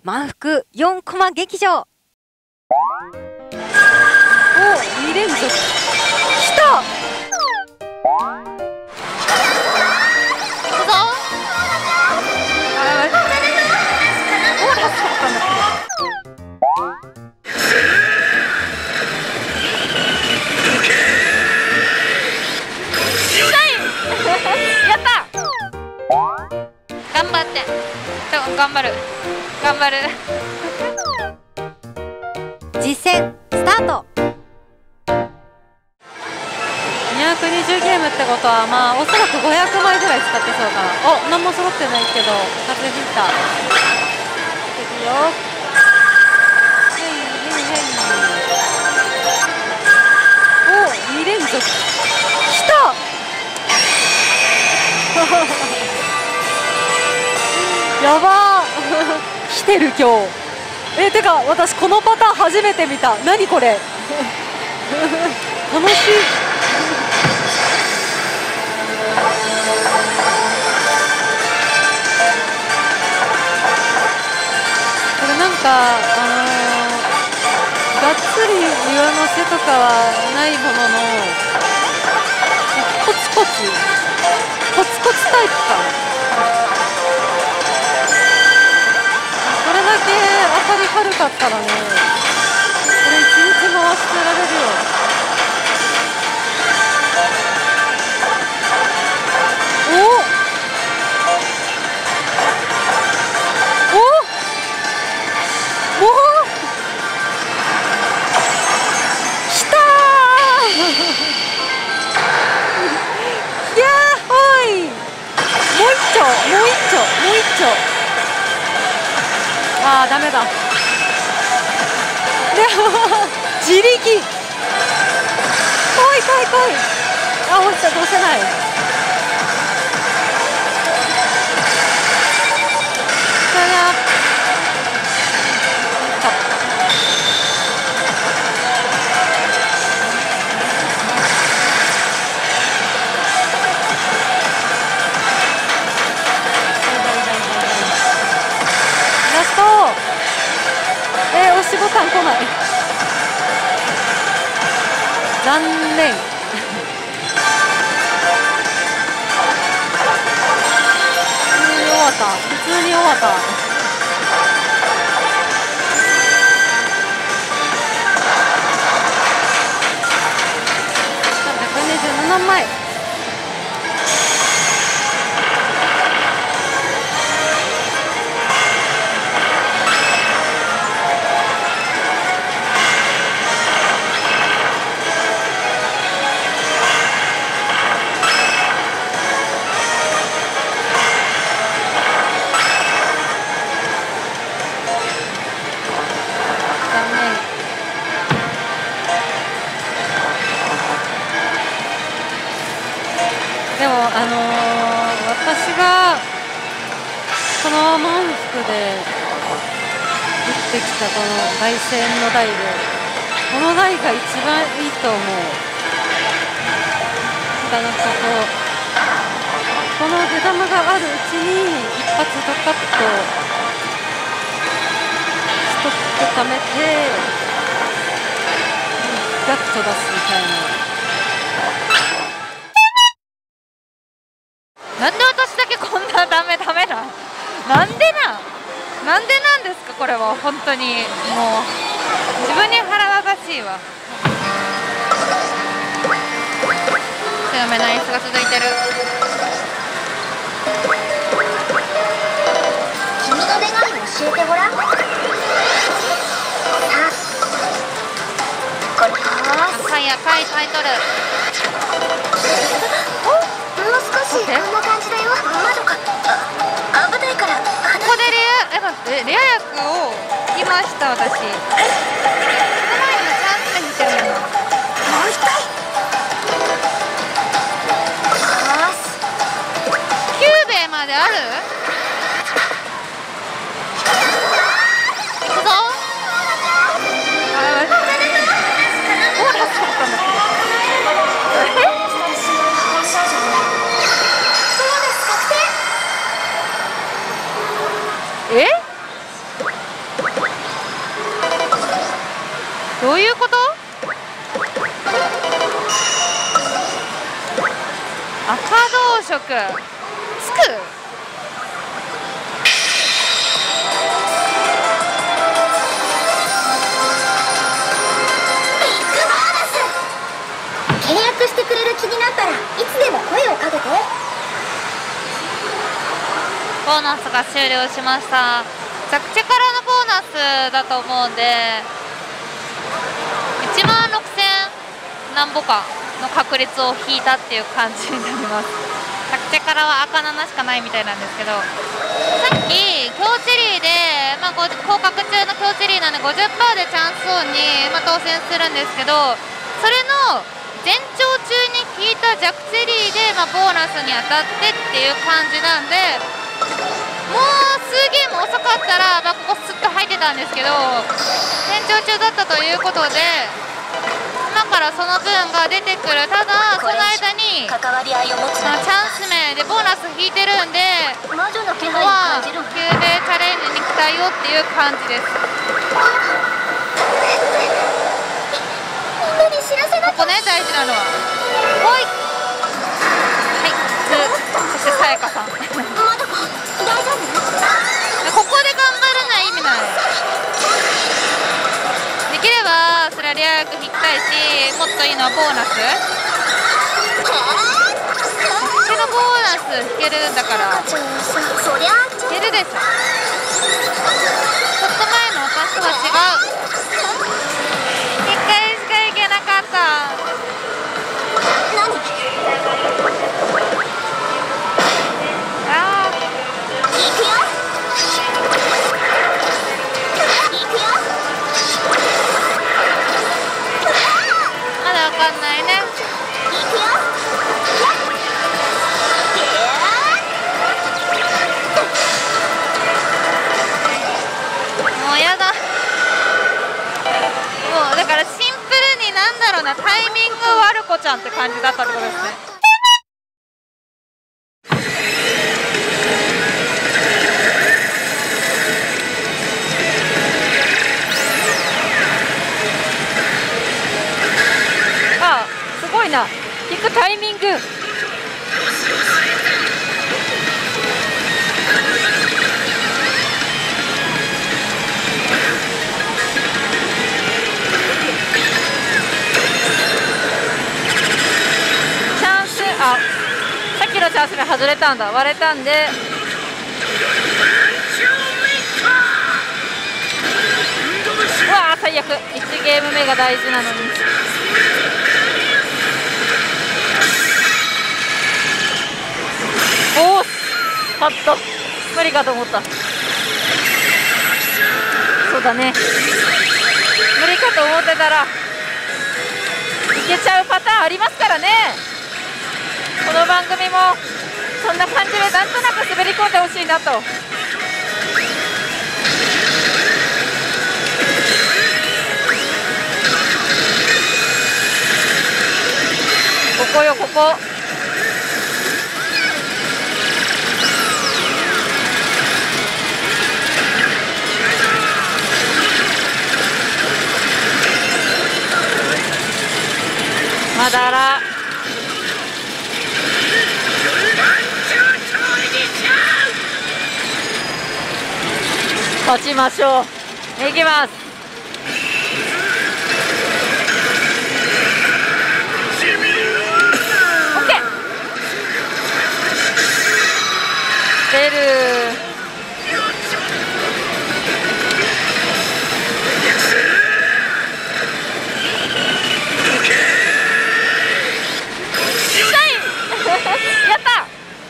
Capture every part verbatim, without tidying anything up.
満腹よんコマ劇場。お、に連続きた。 行くぞ。 あー、オーラスだったんだけやった頑張ってと頑張る頑張る実践スタート。にひゃくにじゅうゲームってことは、まあおそらくごひゃくまいぐらい使ってそうかな。お、何も揃ってないけど風邪ひいた。いくよ。へいへいへい。お、に連続きた。やばー来てる今日。え、てか私このパターン初めて見た。何これ楽しい。これなんかあのー、がっつり上乗せとかはないもののコツコツコツコツタイプか。これだけ当たり軽かったらね、これ一日回してられるよ。おおもうきたーいやーほい、もう一丁もう一丁もう一丁。あーダメだ。でも自力。来い来い来い。あ、落ちた、どうせない。そりゃラスト。えー、押しボタン来ない。残念。普通に終わった。普通に終わった。さんびゃくにじゅうななまい。でもあのー、私がこの満腹で打ってきたこの凱旋の台で、この台が一番いいと思う。だからこここの出玉があるうちに一発ドカッとストック貯めてガッと出すみたいな。 なんで私だけこんなダメダメななんでななんでなんですかこれは。本当にもう自分に腹立たしいわ。強めの演出が続いてる。 君の願いを教えてごらん。さあこれ赤い赤いタイトル。 もう少しこんな感じだよ。窓かあ危ないから。 ここでレアえ待ってレア役を引きました私。その前にもチャンスにしてるもんな。 もう一回キューベイまである。行くぞ。 あー、オーラスだったんだけど。 え赤同色つく。 契約してくれる気になったらいつでも声をかけて。 ボーナスが終了しました。着地からのボーナスだと思うんでいちまんろくせんなんぼかの確率を引いたっていう感じになります。着地からは赤ななしかないみたいなんですけど、さっき強チェリーで、まあ、降格中の強チェリーなんで ごじゅっパーセント でチャンスオンに、まあ、当選するんですけど、それの前兆中に引いた弱チェリーで、まあ、ボーナスに当たってっていう感じなんで、もう数ゲーム遅かったら、まあ、ここスッと入ってたんですけど前兆中だったということで今からその分が出てくる。ただその間に関わり合いを持つまあチャンス名でボーナス引いてるんで、 魔女の気ここ配をは感じるわ。 急でチャレンジに来たよっていう感じです。 みんなに知らせなきゃ。 ここね、大事なのはほいはいつそしてさやかさんここで頑まだか大丈夫？ 張らない意味ない。できればそれはレア役引きたいし、もっといいのはボーナス。こっちのボーナス引けるんだからそりゃ引けるでしょ。ちょっと前の私とは違う。いっかいしかいけなかった。 何？ あー行くよ。行くよ。 まだわかんないね。 行くよ。 もうやだ。もうだからシンプルになんだろうな、タイミング悪子ちゃんって感じだったってことですね。 あ、すごいな。引くタイミング。チャンス、あ、さっきのチャンスで外れたんだ。割れたんで。うわー、最悪。いちゲーム目が大事なのに。おー、パッと無理かと思った。そうだね、無理かと思ってたらいけちゃうパターンありますからね。この番組もそんな感じでなんとなく滑り込んでほしいなと。ここよ、ここ。まだら。勝ちましょう。いきます。オッケー。出る。やった。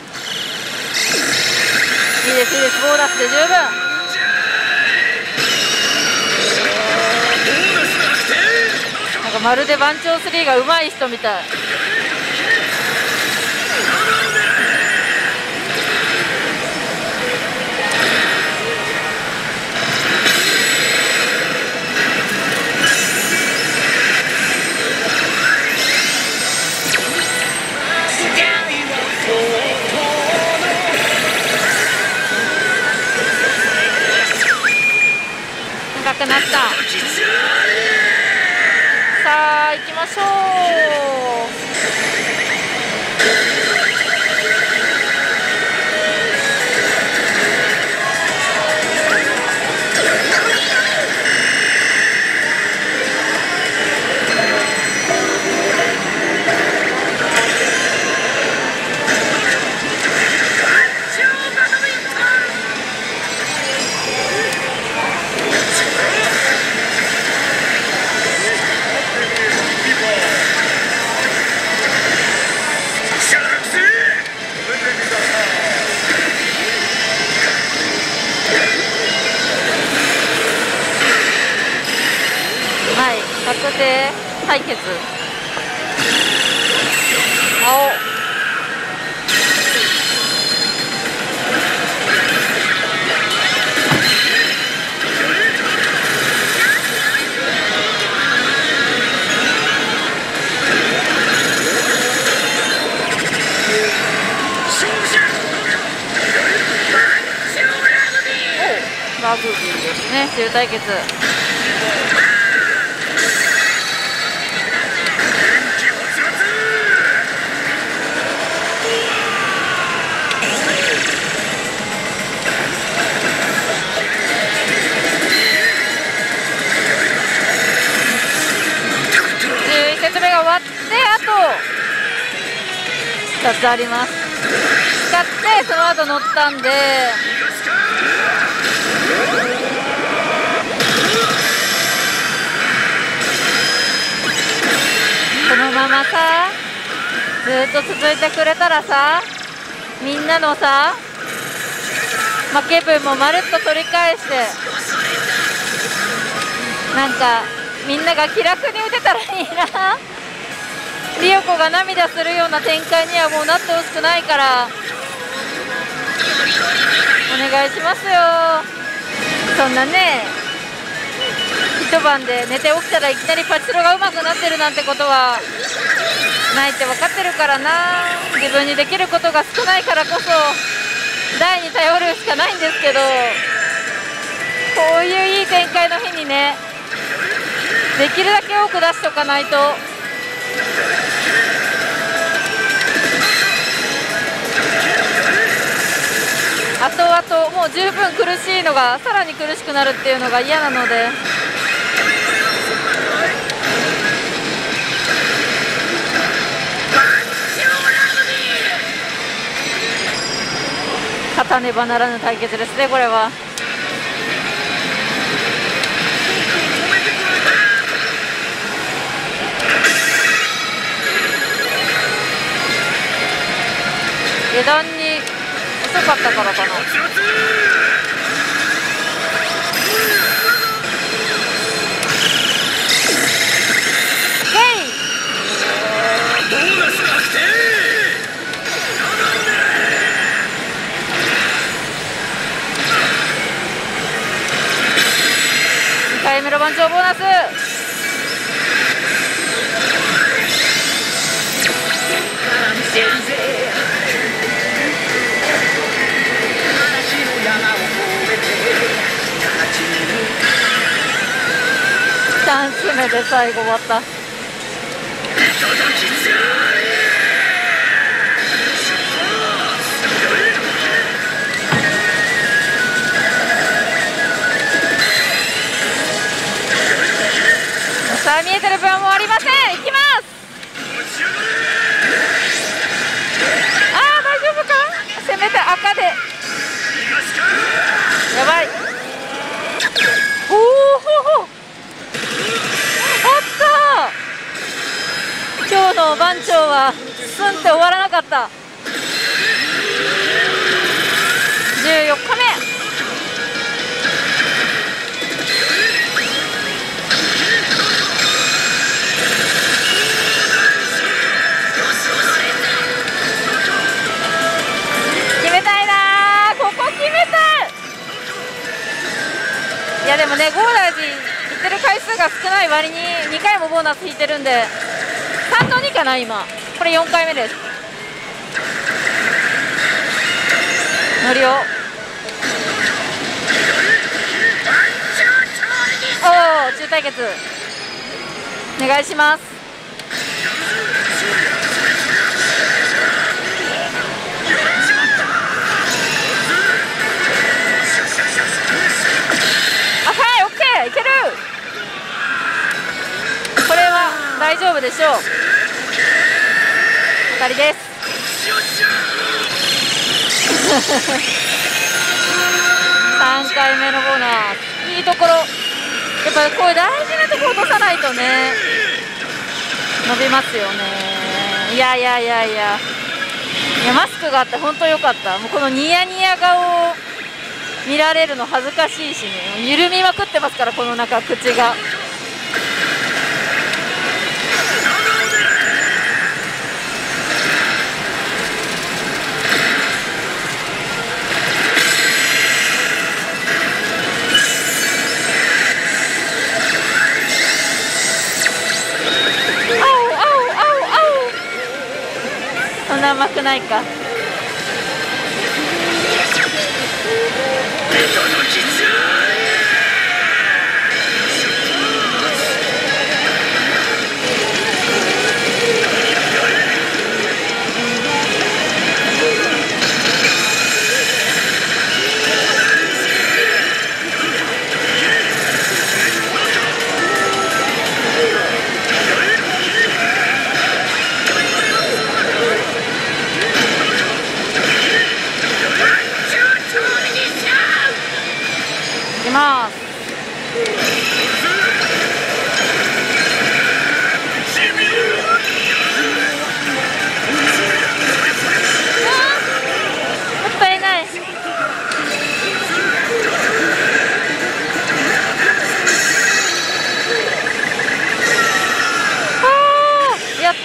いいです、いいです。ボーナスで十分。なんかまるで番長スリーが上手い人みたい。長くなった。さあ行きましょう。 対決。青ラグビーですね、中対決。じゅういちセット目が終わって、あとふたつあります。使ってその後乗ったんで、このままさずっと続いてくれたらさ、みんなのさ負け分もまるっと取り返して、なんかみんなが気楽に打てたらいいな。リオコが涙するような展開にはもうなってほしくないからお願いしますよ。そんなね、一晩で寝て起きたらいきなりパチスロが上手くなってるなんてことはないって分かってるからな。自分にできることが少ないからこそ台に頼るしかないんですけど、こういういい展開の日にね、できるだけ多く出しとかないと。後々もう十分苦しいのがさらに苦しくなるっていうのが嫌なので、勝たねばならぬ対決ですね、これは。下段に遅かったからかな。にかいめの番長ボーナス。さん周目で最後終わった。さあ見えてる分はもうありません。いきます。ああ大丈夫か。せめて赤でやばい。おおあった。今日の番長はスンって終わらなかった。じゅうよっかめ。決めたいなー。ここ決めたい。いやでもね、ゴーダージ行ってる回数が少ない割ににかいもボーナス引いてるんでさんのにかな。今これよんかいめです。ノリオ、おお中対決お願いします。いける。これは大丈夫でしょう。当たりです。さんかいめのボーナス、いいところ。やっぱりこういう大事なところ落とさないとね伸びますよね。いやいやいやいやいや、マスクがあって本当良かった。もうこのニヤニヤ顔を見られるの恥ずかしいしね、緩みまくってますからこの中口が。 ないか。いきます。もったいない。あー、やった。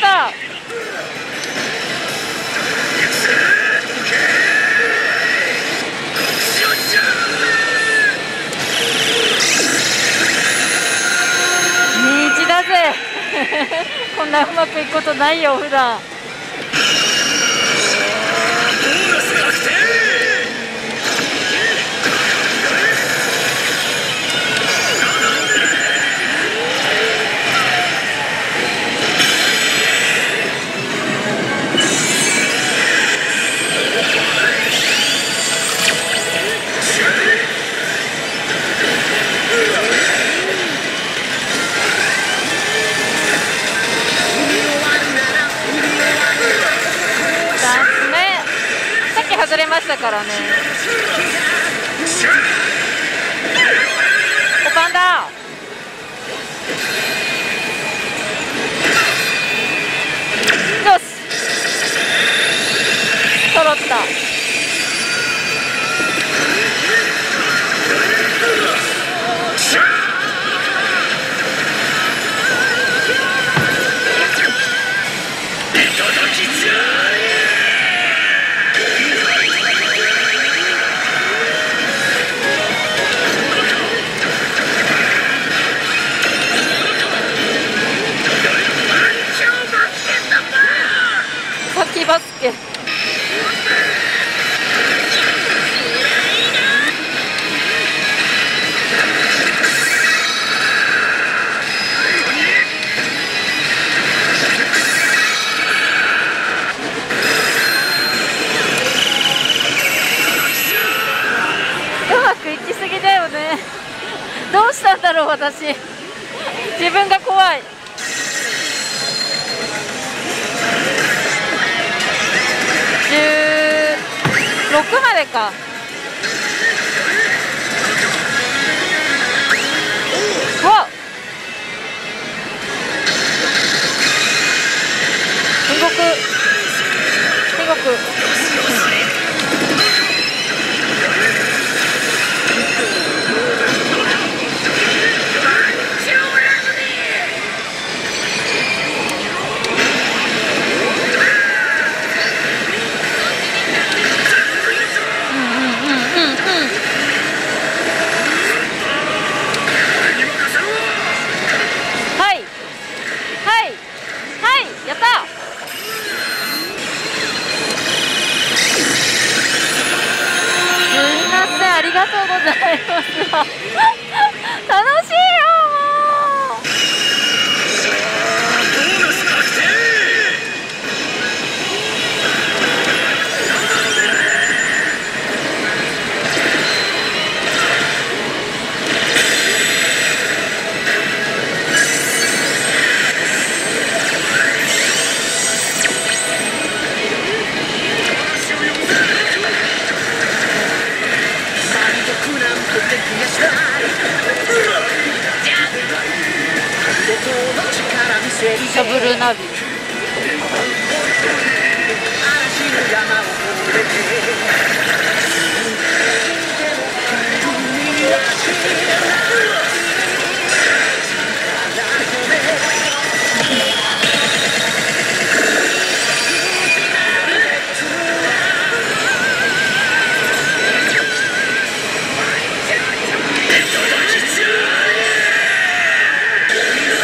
だぜこんなうまくいくことないよ普段。外れましたからね。おパンだ。よし、揃った。バスケ。うまくいきすぎだよね。どうしたんだろう私。自分が怖い。じゅうろくまでか。わっ、天国天国ありがとうございます。楽しいよもう。シャブルナビ。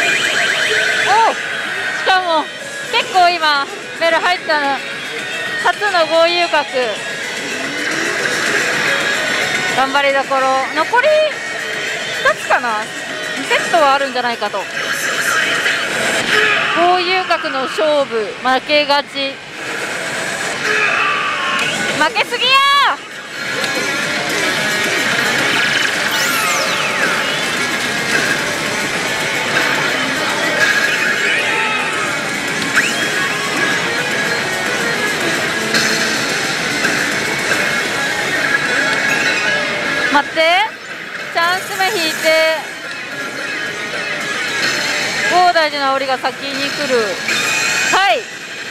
結構今ベル入ったの。勝交友角頑張りどころ、残りふたつかな、にセットはあるんじゃないかと。交友角の勝負負けがち、負けすぎや待って、チャンス目引いてゴー大事な檻が先に来る。はい、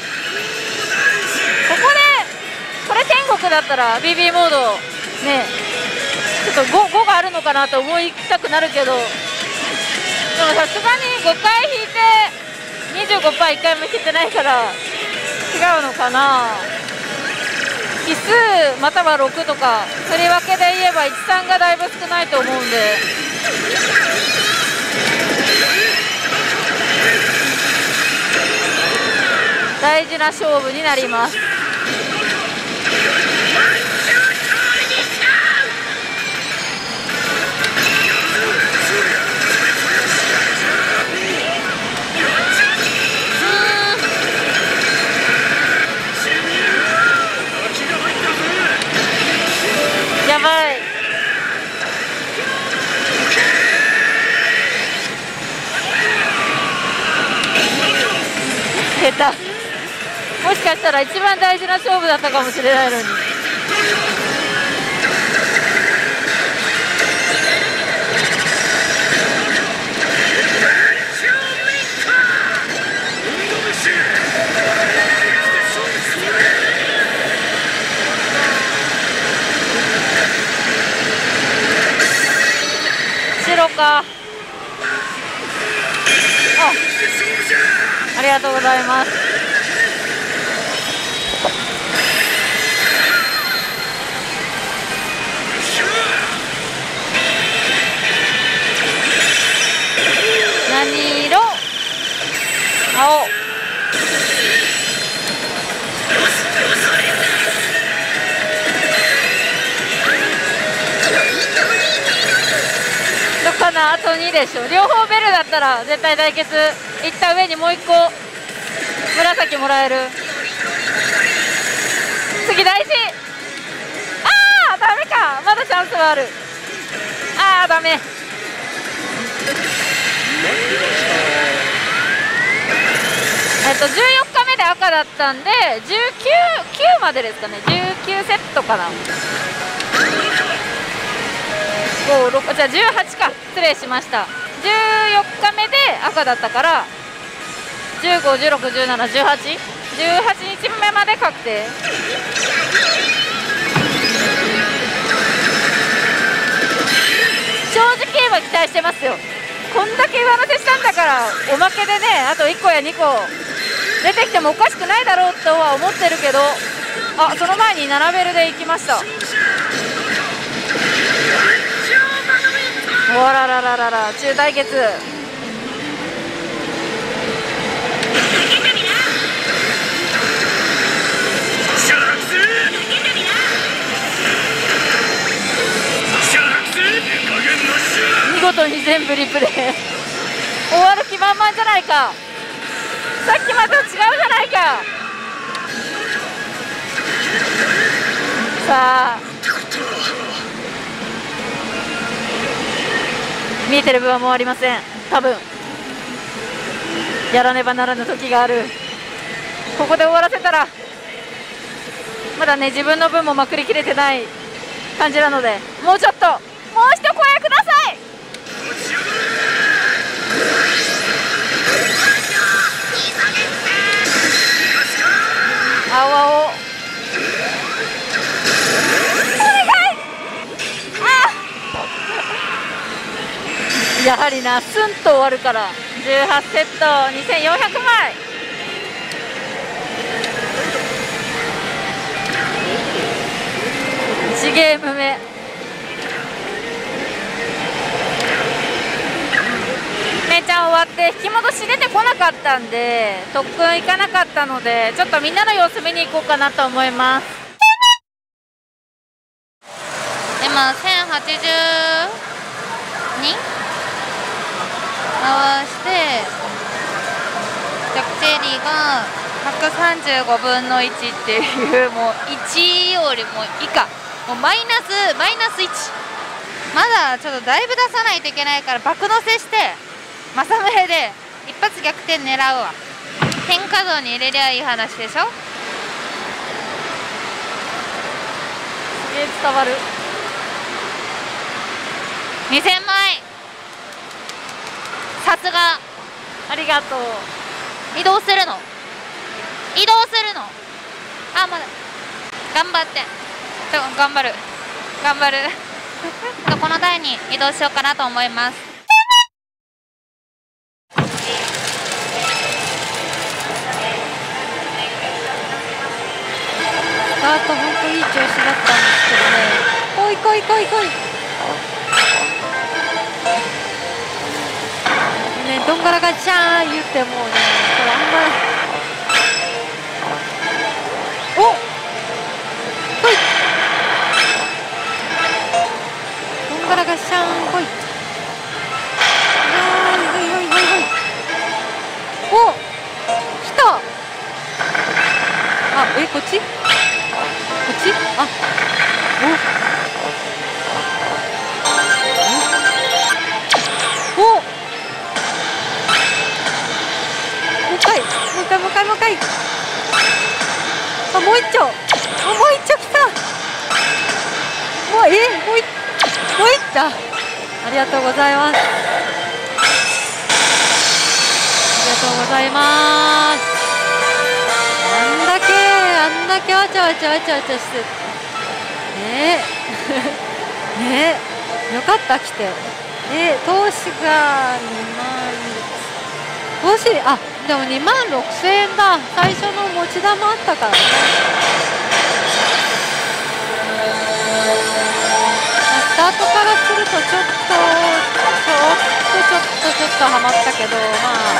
ここでこれ天国だったら ビービー モードね、ちょっと ご, ごがあるのかなと思いたくなるけど、でもさすがにごかい引いて にじゅうごパーセント いっかいも引けてないから違うのかな。奇数またはろくとか振り分けで言えばいちさんがだいぶ少ないと思うんで、大事な勝負になります。やばい、下手、もしかしたら一番大事な勝負だったかもしれないのに。白か、あ、ありがとうございます。何色？青。どっかな、あとにでしょ。両方ベルだったら絶対対決いった上にもういっこ紫もらえる。次大事。ああダメか、まだチャンスはある。ああダメ。えっとじゅうよっかめで赤だったんでじゅうきゅう、きゅうまでですかね。じゅうきゅうセットかな。ご、ろく、じゃあじゅうはちか、失礼しました。じゅうよっかめで赤だったからじゅうご、じゅうろく、じゅうなな、じゅうはち、じゅうはちにちめまで確定。正直言えば期待してますよ。こんだけ上乗せしたんだからおまけでね、あといっこやにこ出てきてもおかしくないだろうとは思ってるけど、あ、その前にななベルで行きました。おららららら、中対決。見事に全部リプレイ終わる気満々じゃないか。さっきまでと違うじゃないか。さあ見えてる分はもうありません。多分やらねばならぬ時がある。ここで終わらせたらまだね自分の分もまくりきれてない感じなので、もうちょっと、もう一声ください。青青お願い。あやはりな、スンと終わるからじゅうはちセットにせんよんひゃくまい。いちゲーム目めいちゃん終わって引き戻し出てこなかったんで特訓行かなかったので、ちょっとみんなの様子見に行こうかなと思います。 今せんはちじゅうに回してジャック・チェリーがひゃくさんじゅうごぶんのいちっていう、もういちよりも以下、もうマイナスマイナスいち。まだちょっとだいぶ出さないといけないから爆乗せして正宗で一発逆転狙うわ。変化度に入れりゃいい話でしょ。 すげえ伝わる。 にせんまい、さすが。 ありがとう。 移動するの移動するのあ、まだ頑張ってちょ頑張る頑張るこの台に移動しようかなと思います。 スタート本当いい調子だったんですけどね。来い来い来い来いね、どんがらがちゃー言ってもうね、これあんまおっ来いどんがらがしゃーん来い。はいはいはいはいはい。お来た。あ、え、こっちこっちあ、おおもう一回もう一回もう一回もう一回。あ、もう一丁あ、もう一丁来た。もうえもういもう一丁。ありがとうございます。ありがとうございます。あんだけあんだけわちゃわちゃわちゃわちゃしてねえねえよかった来て。で投資がにまん投資あでもにまんろくせんえんだ。最初の持ち玉あったからね。スタートからするとちょっとちょっとちょっとちょっとはまったけど、まあ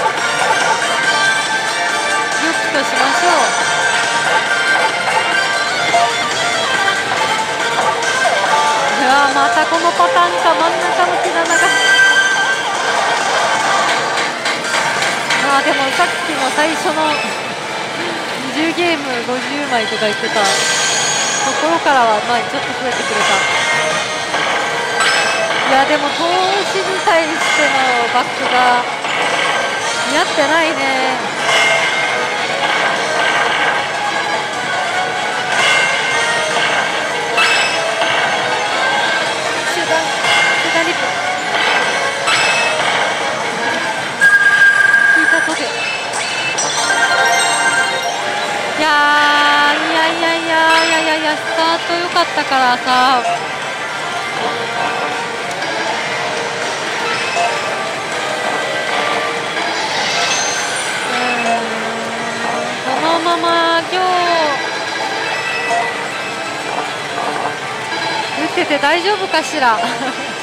よきとしましょう。うわまたこのパターンか。真ん中の木棚があでもさっきの最初のにじゅうゲームごじゅうまいとか言ってたところからはまあちょっと増えてくれた。いやでも投資に対してのバックが似合ってないね。集団集団リップ引いたとげ。いやーいやいやいやいやいやいやスタート良かったからさ。このまま今日打ってて大丈夫かしら